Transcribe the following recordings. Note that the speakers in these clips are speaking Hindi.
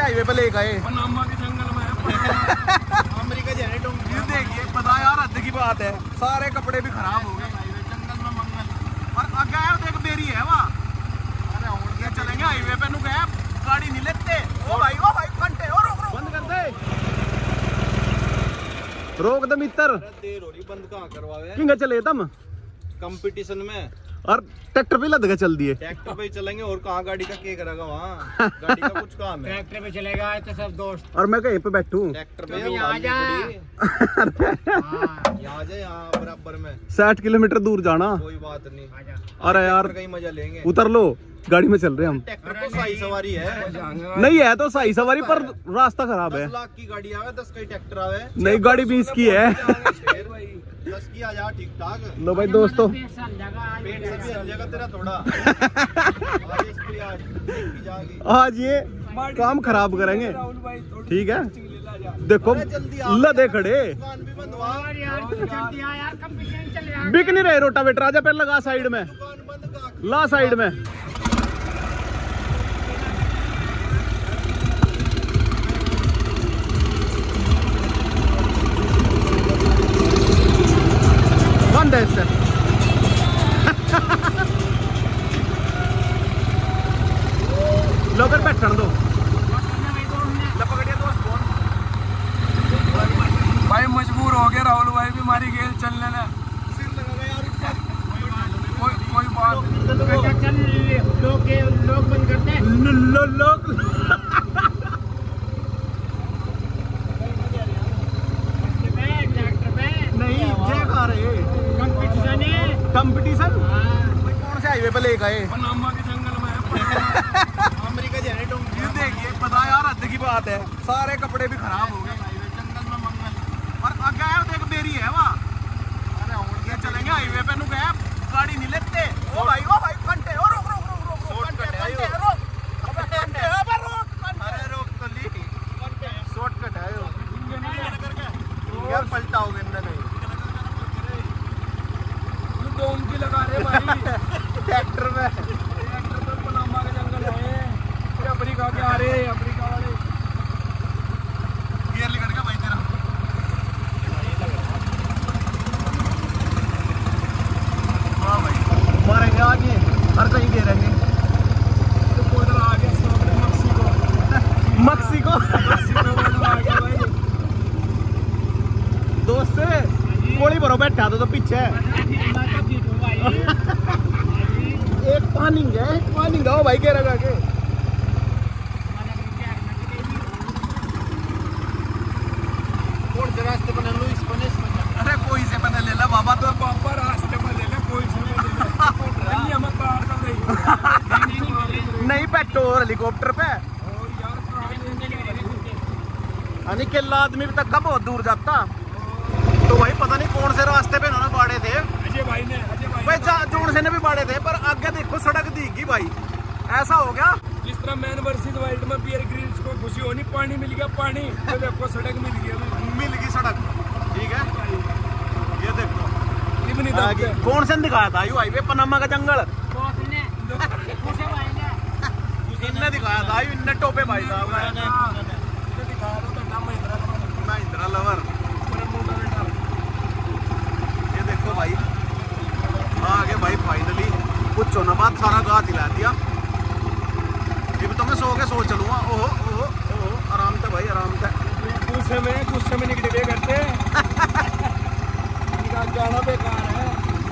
हाईवे पे ले गए पनामा के जंगल में अमेरिका जाने ये देखिए पता यार हद की बात है, सारे कपड़े भी खराब हो गए। जंगल में मंगल और आगे आया देख बेरी है वहाँ। अरे और ये चलेंगे हाईवे पे नु गए, गाड़ी नहीं लेते। ओ भाई घंटे और रोक बंद कर दे, रोक दे मित्र। देर हो रही, बंद कहाँ करवावे किंग चले तुम कंपटीशन में। और ट्रैक्टर पे लद के चल दिए। ट्रैक्टर पे चलेंगे और कहाँ गाड़ी का क्या करेगा वहाँ, गाड़ी का कुछ काम है। ट्रैक्टर पे चलेगा तो सब दोस्त। और मैं कहीं पे बैठूं ट्रैक्टर पे यहाँ जा। यहाँ जा, यहाँ बराबर में 60 किलोमीटर दूर जाना, कोई बात नहीं। अरे यार कहीं मजा लेंगे। उतर लो, गाड़ी में चल रहे हम। ट्रैक्टर तो सही सवारी है, नहीं है तो सही सवारी, पर रास्ता खराब है। 10 लाख की गाड़ी आवे, 10 का ट्रैक्टर आवे। नहीं गाड़ी 20 की है। 10 की आ जा, ठीक ठाक। लो भाई दोस्तों, पेट से भी हल जाएगा तेरा थोड़ा। आज ये काम खराब करेंगे, ठीक है। देखो लदे खड़े बिक नहीं रहे। रोटावेटर आजा पहले लगा साइड में, ला साइड में। बंद है इससे। लो फिर बैठन दो। भाई मजबूर हो गए राहुल भाई भी मारी गेल चलने ना। कोई बात लोग बंद करते हैं। लोग नहीं ये खा रहे कंपटीशन। कौन से हाईवे पे ले गए? पनामा के जंगल में अमेरिका जाने ये देखिए पता यार हद की बात है, सारे कपड़े भी खराब हो गए। जंगल में मंगल। और आगे आया देख बेरी है वहाँ। अरे और ये चलेंगे हाईवे पे नु गए, गाड़ी नहीं लेते। ओ भाई घंटे और रोक शॉर्टकट है यार, पलटा हो गया डोम की लगा रहे भाई ट्रैक्टर में। ट्रैक्टर पे पनामा के जंगल है, अफ्रीका के आ रहे, अफ्रीका वाले। गियर लेकर के भाई तेरा हाँ भाई मारेंगे आगे, हर कहीं गिरेंगे। तो इधर आ गया मक्सिको आ गया भाई। दोस्त गोली भरो बैठा तो पीछे एक पानी गाओ भाई के रखा के। कौन से रास्ते बना लो इस बने इसमें? अरे कोई से बना ले ला बाबा, तो पापा रास्ते में ले ले, कोई से ले ले। हमें पार कर रही नहीं बैठो हेलीकॉप्टर पे। और यार यानी किला आदमी भी तक का बहुत दूर जाता। तो भाई पता नहीं कौन से रास्ते पे इन्होंने बाड़े थे। अजय भाई भाई जोड़ से ने भी बाड़े थे, पर आगे देखो सड़क दिखी भाई। ऐसा हो गया जिस तरह मैन वर्सेस वाइल्ड में बियर ग्रिल्स को खुशी होनी, पानी मिल गया पानी, तो देखो सड़क मिल गई सड़क, ठीक है। ये देखो इतनी आगे कौन से दिखाया था यू हाईवे पनामा का जंगल, इनने दिखाया था यू, इनने टोपे भाई साहब महिंद्रा लवर। ये देखो भाई आगे भाई फाइनली कुछ होना बात सारा गाँव हिला दिया। ये भी तो मैं सो के सो चलूंगा। ओहो आराम से भाई, आराम से। गुस्से में निकले करते जाना बेकार है।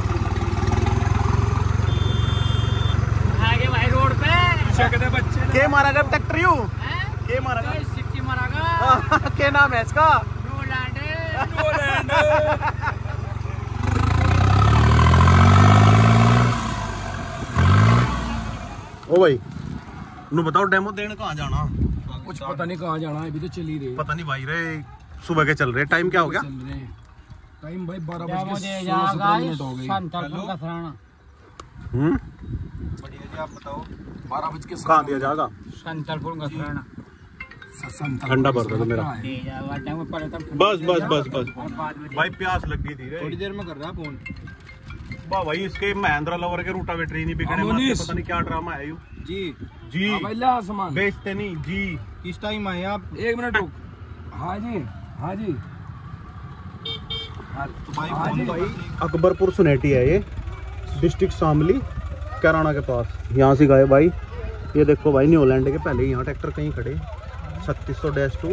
आगे भाई रोड पे शकदे बच्चे के मारा गया ट्रैक्टर यू के मारा गया? सिक्की मारागा। क्या नाम है इसका? रोलैंड। ओ भाई नु बताओ डेमो देने कहाँ जाना? कुछ पता नहीं कहाँ जाना है, अभी तो चल ही रही। पता नहीं भाई रे, सुबह के चल रहे। टाइम क्या हो गया? टाइम भाई 12 बज के 16 मिनट हो गई। बढ़िया जी, आप बताओ। 12 बज के कहाँ दिया जाएगा? संतलपुर घसराना। ठंडा पड़ रहा था मेरा। बस भाई प्यास लग गई थी रे। थोड़ी देर में कर रहा फोन। वाह भाई, इसके महिंद्रा लवर के रूटावेटर ही नहीं बिकने, अमोनीस। पता नहीं क्या ड्रामा है यू जी जी। हाँ भाई ला सामान बेचते नहीं जी। किस टाइम आए आप? 1 मिनट रुक। हाँ जी हाँ जी तो भाई हाँ फोन जी। भाई अकबरपुर सुनेटी है ये, डिस्ट्रिक्ट शामली कैराना के पास। यहाँ से गए भाई, ये देखो भाई न्यूलैंड के पहले यहाँ ट्रैक्टर कहीं खड़े 3600-2।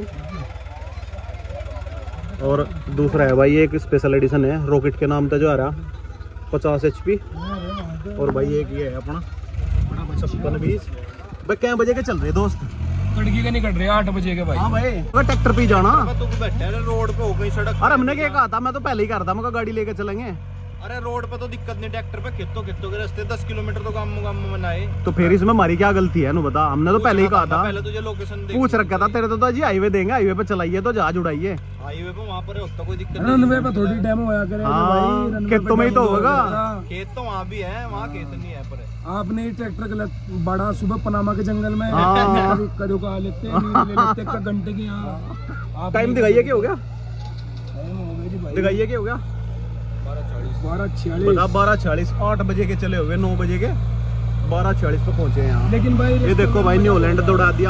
और दूसरा है भाई एक स्पेशल एडिशन है रॉकेट के नाम पे जो आ रहा 50 HP। और भाई एक ये है अपना 5620। भाई क्या बजे के चल रहे दोस्त? कड़की के नहीं कट रहे 8 बजे के भाई। हाँ भाई ट्रैक्टर पे ही जाना। तू बैठा है रोड पे, हो गई सड़क। अरे हमने क्या कहा था, मैं तो पहले ही करता, मैं गाड़ी लेके चलेंगे। अरे रोड पे तो दिक्कत नहीं, ट्रैक्टर पे खेतों के रास्ते 10 किलोमीटर तो काम बनाए। तो फिर इसमें हमारी क्या गलती है? बता, हमने तो पहले ही कहा था। पहले तुझे लोकेशन पूछ रखा था तेरे तो जी हाईवे देंगे, हाईवे पे चलाइए तो जहाज उड़ाइए। हाईवे पे वहाँ पर होता कोई दिक्कत रनवे पे थोड़ी डेमो होया करे हाँ, खेतों में ही तो होगा। खेत तो वहाँ भी है, वहाँ खेत नहीं है पर। आपने ट्रैक्टर बड़ा सुबह पनामा के जंगल में हाँ। करो का लेते एक घंटे के यहाँ टाइम दिखाइए क्या हो गया? टाइम हो गया जी भाई दिखाइए क्या हो गया? 12:46। बता 12:46। 8 बजे के चले हुए, 9 बजे के 12:46 पे पहुंचे यहाँ। लेकिन भाई ये देखो भाई न्यूलैंड दौड़ा दिया।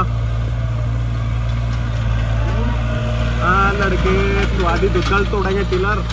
हाँ लड़के स्वादी दुकान तोड़ेंगे टिलर।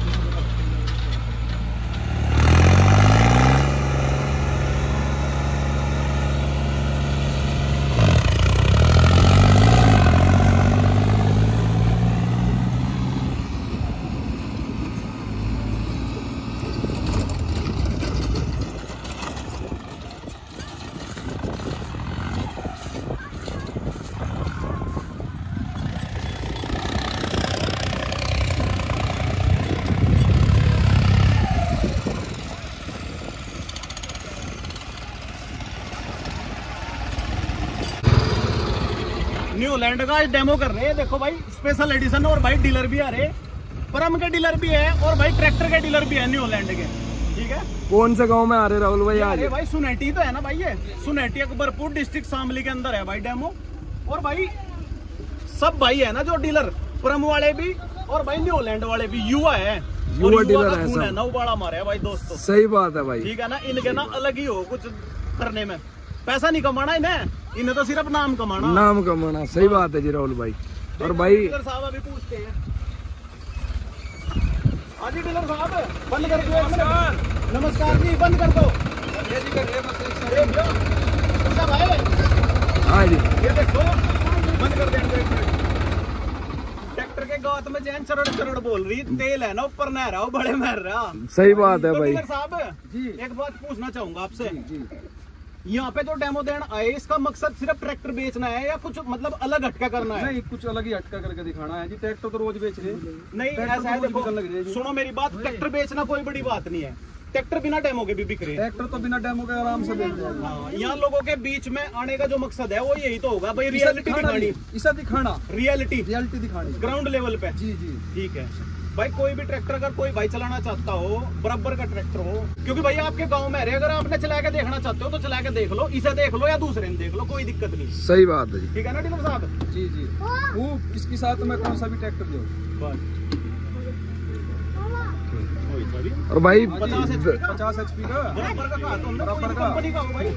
न्यूलैंड का डेमो कर रहे हैं, देखो भाई स्पेशल एडिशन। और भाई डीलर भी आ रहे, परम के डीलर भी है और भाई ट्रैक्टर के डीलर भी है न्यूलैंड के। ठीक है, कौन से गांव में आ रहे राहुल भाई आज? अरे भाई सुनेटी तो है ना भाई, ये सुनेटी अकबरपुर डिस्ट्रिक्ट शामली के अंदर है भाई डेमो। और भाई सब भाई है ना जो डीलर, परम वाले भी और भाई न्यूलैंड वाले भी युवा है। युवा डीलर है सब। नौबाड़ा मारे है भाई दोस्तों। सही बात है भाई। ठीक है ना, इनके ना अलग ही हो कुछ करने में, पैसा नहीं कमाना इन्हें तो सिर्फ नाम कमाना। नाम कमाना, सही बात है जी राहुल भाई। और भाई डीलर साहब अभी पूछते हैं। हाँ जी डीलर साहब, बंद कर दो। नमस्कार जी, बंद कर दो। अच्छा भाई, हाँ जी ये देखो बंद कर देंगे। ट्रैक्टर के गात में जैन चरड़ बोल रही, तेल है ना ऊपर नह रहा हो, बड़े मर रहा। सही बात है तो भाई। डीलर साहब जी एक बात पूछना चाहूंगा आपसे, यहाँ पे जो डेमो देना आए इसका मकसद सिर्फ ट्रैक्टर बेचना है या कुछ मतलब अलग हटका करना है? नहीं, कुछ अलग ही हटका करके दिखाना है जी। ट्रैक्टर तो रोज बेच रहे हैं। नहीं ऐसा है, देखो सुनो मेरी बात, ट्रैक्टर बेचना कोई बड़ी बात नहीं है, ट्रैक्टर बिना डेमो के भी बिक रहे हैं। ट्रैक्टर तो बिना डेमो के आराम से बेच रहे हैं। हाँ, यहाँ लोगों के बीच में आने का जो मकसद है वो यही तो होगा भाई, रियलिटी दिखानी। इसे दिखाना, रियलिटी दिखानी ग्राउंड लेवल पे। जी जी। ठीक है भाई, कोई भी ट्रैक्टर अगर कोई भाई चलाना चाहता हो, बराबर का ट्रैक्टर हो, क्योंकि भाई आपके गांव में रहे, अगर आपने चला के देखना चाहते हो तो चला के देख लो, इसे देख लो या दूसरे ने देख लो, कोई दिक्कत नहीं। सही बात है जी। ठीक है ना डीलर साहब? जी जी। वो इसके साथ में कौन सा भी ट्रैक्टर दो। और भाई 50 HP का 50 HP का बराबर का कहा तो बराबर का। कंपनी का हो भाई।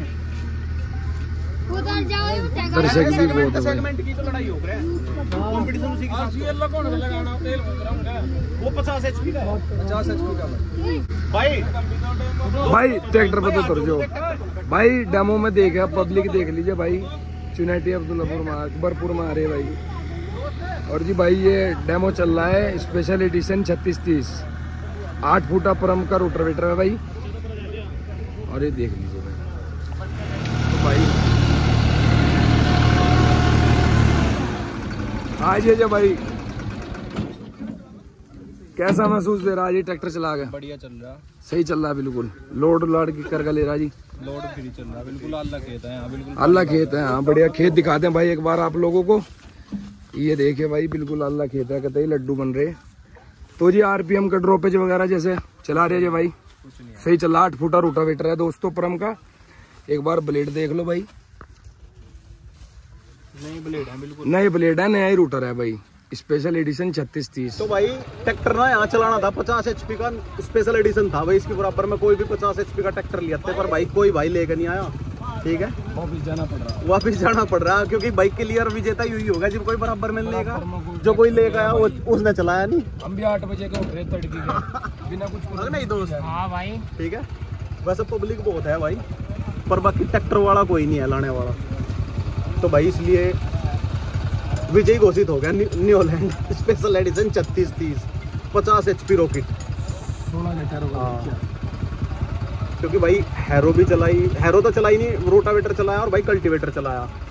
उधर जाओ दर्शक भी बहुत है भाई। सेगमेंट की तो लड़ाई हो रही है, कंपटीशन उसी के साथ। वो 50 HP का है। 50 HP का भाई भाई ट्रैक्टर पे तो उतर जाओ भाई। डेमो में देखा, पब्लिक देख लीजिए भाई। चुनेटी अकबरपुर में आ रहे भाई। और जी भाई ये डेमो चल रहा है, स्पेशल एडिशन 3630, 8 फुटा परम का रोटावेटर है भाई। और ये देख लीजिए भाई। तो भाई आज ये भाई कैसा महसूस दे रहा है जी ट्रैक्टर चला के? बढ़िया चल रहा, सही चल रहा है बिल्कुल। लोड की कर ले रहा जी, लोड फ्री चल रहा बिल्कुल। अल्लाह खेत है, बिल्कुल अल्लाह खेत है। हाँ बढ़िया खेत दिखाते हैं भाई एक बार आप लोगों को। ये देखिए भाई बिल्कुल अल्लाह खेत है, कहते ही लड्डू बन रहे। तो जी आरपीएम का ड्रॉपेज वगैरह जैसे चला रहे जी भाई, सही चल रहा। 8 फुटा रोटावेटर है दोस्तों परम का। एक बार ब्लेड देख लो भाई, नई ब्लेड है बिल्कुल। नए ब्लेड है, नया ही रूटर है भाई। Special edition 3630। तो भाई ट्रैक्टर ना यहाँ चलाना था 50 HP का स्पेशल एडिशन था भाई, इसके बराबर में कोई भी 50 HP का ट्रैक्टर लिया था, पर भाई कोई भाई लेकर नहीं आया। ठीक है, वापिस जाना पड़ रहा। वापिस जाना पड़ रहा, क्योंकि बाइक क्लियर विजेता यही होगा जब कोई बराबर में लेगा। जो कोई लेकर आया वो उसने चलाया नहीं। हम भी 8 बजे के उठ रहे तड़की के, बिना कुछ नहीं दोस्त। हाँ भाई ठीक है, वैसे पब्लिक बहुत है भाई, पर बाकी ट्रैक्टर वाला कोई नहीं है लाने वाला। तो भाई इसलिए विजयी घोषित हो गया New Holland special edition 3630 50 HP rocket. 16 litre होगा। क्योंकि भाई हैरो भी चलाई, हैरो तो चलाई नहीं, रोटावेटर चलाया और भाई कल्टीवेटर चलाया।